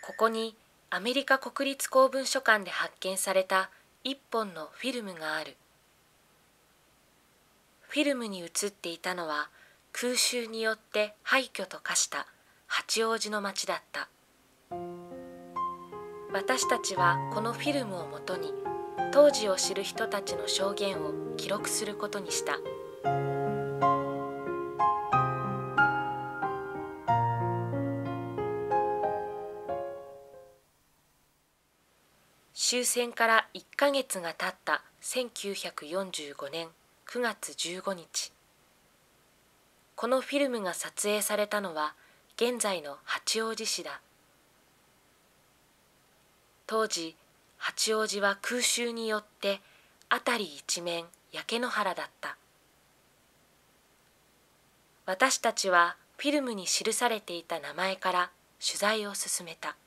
ここにアメリカ国立公文書館で発見された一本のフィルムがある。フィルムに映っていたのは空襲によって廃墟と化した八王子の町だった。私たちはこのフィルムをもとに当時を知る人たちの証言を記録することにした。終戦から1ヶ月が経った1945年9月15日。このフィルムが撮影されたのは現在の八王子市だ。当時、八王子は空襲によって辺り一面焼け野原だった。私たちはフィルムに記されていた名前から取材を進めた。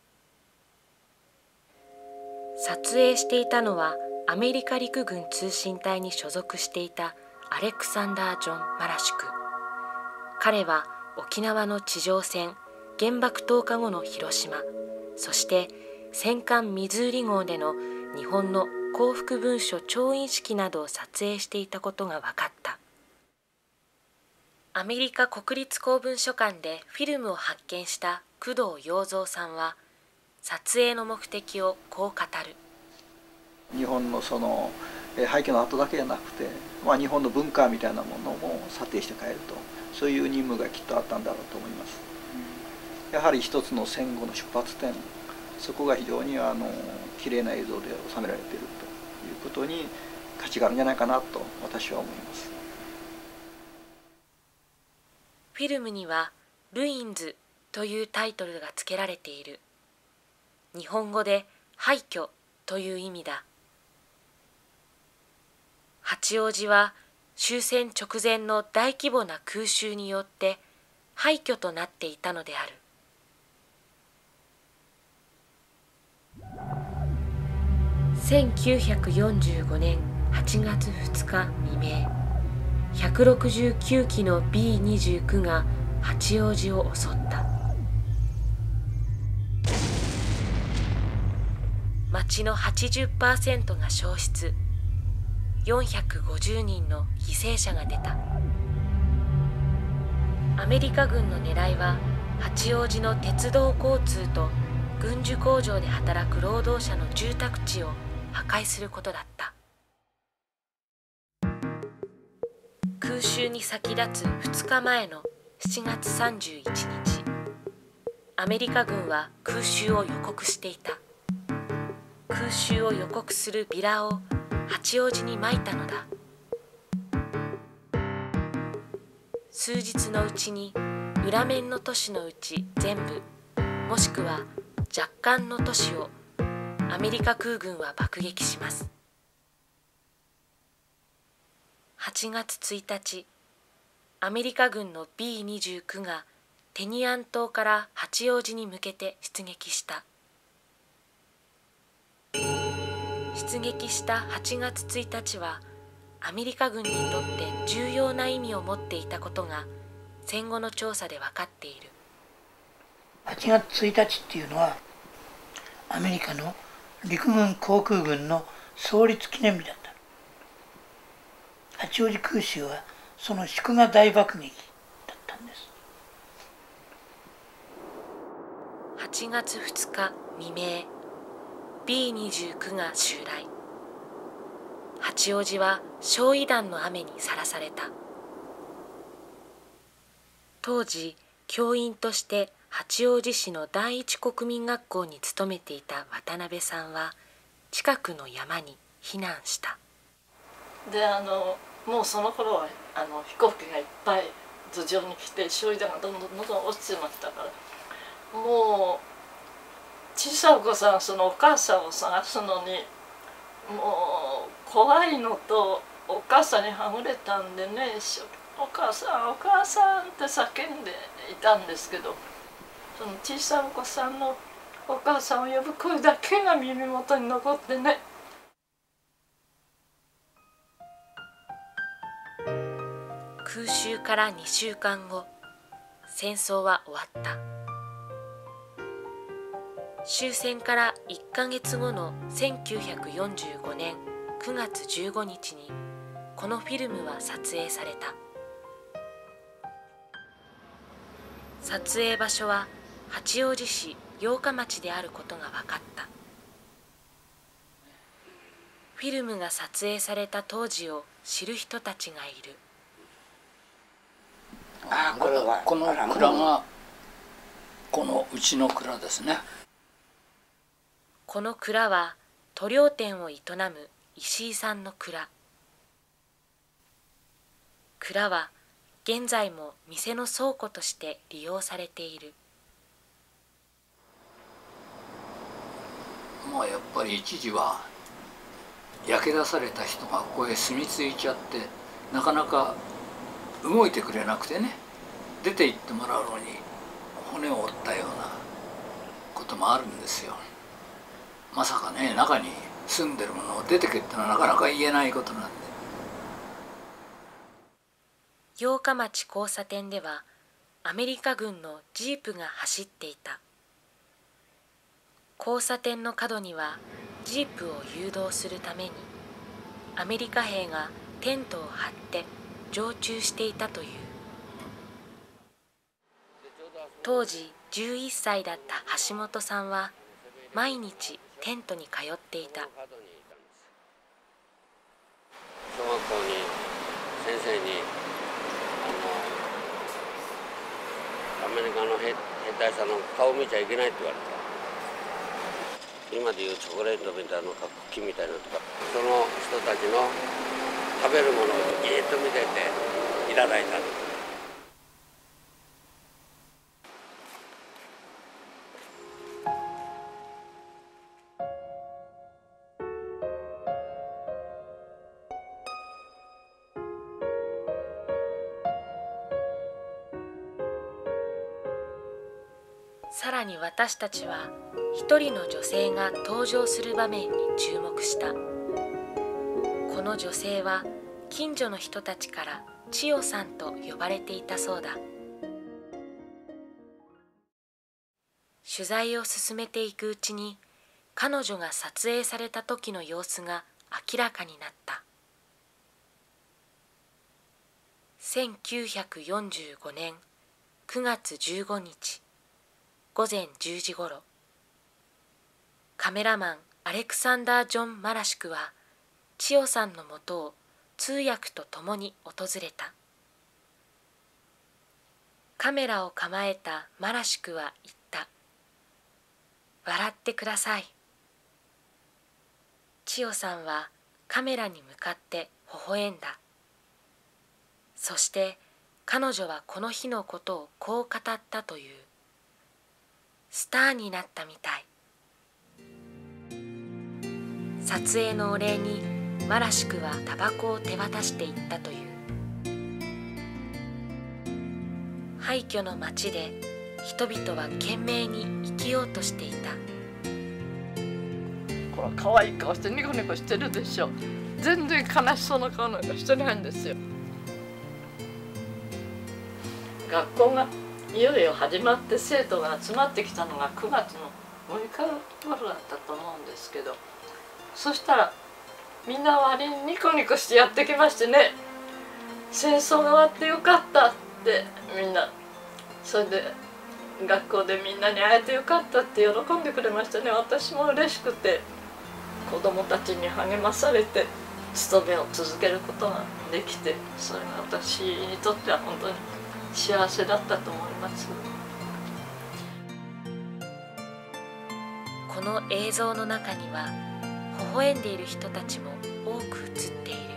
撮影していたのはアメリカ陸軍通信隊に所属していたアレクサンダー・ジョン・マラシュク。彼は沖縄の地上戦、原爆投下後の広島、そして戦艦ミズーリ号での日本の降伏文書調印式などを撮影していたことが分かった。アメリカ国立公文書館でフィルムを発見した工藤洋三さんは、撮影の目的をこう語る。 日本のその廃墟の跡だけじゃなくて、日本の文化みたいなものも査定して帰ると、そういう任務がきっとあったんだろうと思います。やはり一つの戦後の出発点、そこが非常に綺麗な映像で収められているということに価値があるんじゃないかなと私は思います。 フィルムには「ルインズ」というタイトルが付けられている。日本語で廃墟という意味だ。八王子は終戦直前の大規模な空襲によって廃墟となっていたのである。1945年8月2日未明、169機の B29 が八王子を襲った。町の 80% が焼失、450人の犠牲者が出た。アメリカ軍の狙いは八王子の鉄道交通と軍需工場で働く労働者の住宅地を破壊することだった。空襲に先立つ2日前の7月31日、アメリカ軍は空襲を予告していた。空襲を予告するビラを八王子に撒いたのだ。数日のうちに裏面の都市のうち全部、もしくは若干の都市をアメリカ空軍は爆撃します。8月1日、アメリカ軍の B29 がテニアン島から八王子に向けて出撃した。出撃した8月1日はアメリカ軍にとって重要な意味を持っていたことが戦後の調査で分かっている。 8月1日っていうのはアメリカの陸軍航空軍の創立記念日だった。八王子空襲はその祝賀大爆撃だったんです。 8月2日未明、B29 が襲来。八王子は焼夷弾の雨にさらされた。当時、教員として八王子市の第一国民学校に勤めていた渡辺さんは近くの山に避難した。 でもうその頃は飛行機がいっぱい頭上に来て焼夷弾がどんどん落ちてましたから、もう小さいお子さん、そのお母さんを探すのにもう怖いのと、お母さんにはぐれたんでね、お母さんお母さんって叫んでいたんですけど、その小さいお子さんのお母さんを呼ぶ声だけが耳元に残ってね。 空襲から2週間後、戦争は終わった。 終戦から1ヶ月後の1945年9月15日にこのフィルムは撮影された。撮影場所は八王子市八日町であることが分かった。フィルムが撮影された当時を知る人たちがいる。 この蔵がこのうちの蔵ですね。 この蔵は塗料店を営む石井さんの蔵。蔵は現在も店の倉庫として利用されている。 まあやっぱり一時は焼け出された人がここへ住み着いちゃってなかなか動いてくれなくてね、出て行ってもらうのに骨を折ったようなこともあるんですよ。まさかね、中に住んでるものを出てけってのはなかなか言えないことなんで。 八日町交差点ではアメリカ軍のジープが走っていた。交差点の角にはジープを誘導するためにアメリカ兵がテントを張って常駐していたという。当時11歳だった橋本さんは毎日テントに通っていた。 小学校に先生にアメリカの兵隊さんの顔見ちゃいけないって言われた。今でいうチョコレートみたいなクッキーみたいなとか、その人たちの食べるものをじーっと見てていただいた。 さらに私たちは一人の女性が登場する場面に注目した。この女性は近所の人たちから千代さんと呼ばれていたそうだ。取材を進めていくうちに彼女が撮影された時の様子が明らかになった。1945年9月15日午前10時ごろ、カメラマンアレクサンダー・ジョン・マラシュクは千代さんのもとを通訳と共に訪れた。カメラを構えたマラシュクは言った。笑ってください。千代さんはカメラに向かって微笑んだ。そして彼女はこの日のことをこう語ったという。スターになったみたい。撮影のお礼にマラシュクはタバコを手渡していったという。廃墟の町で人々は懸命に生きようとしていた。 これ可愛い顔してニコニコしてるでしょ。全然悲しそうな顔なんかしてないんですよ。学校がいよいよ始まって生徒が集まってきたのが9月の6日頃だったと思うんですけど、そしたらみんな割にニコニコしてやってきましてね、戦争が終わってよかったってみんな、それで学校でみんなに会えてよかったって喜んでくれましたね。私も嬉しくて、子どもたちに励まされて勤めを続けることができて、それが私にとっては本当に幸せだったと思います。 この映像の中には微笑んでいる人たちも多く映っている。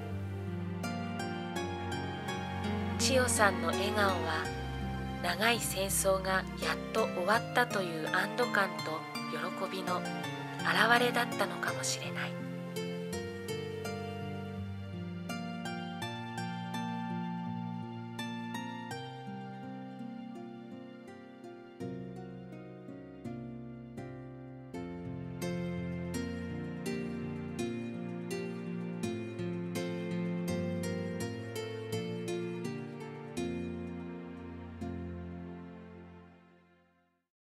千代さんの笑顔は長い戦争がやっと終わったという安堵感と喜びの表れだったのかもしれない。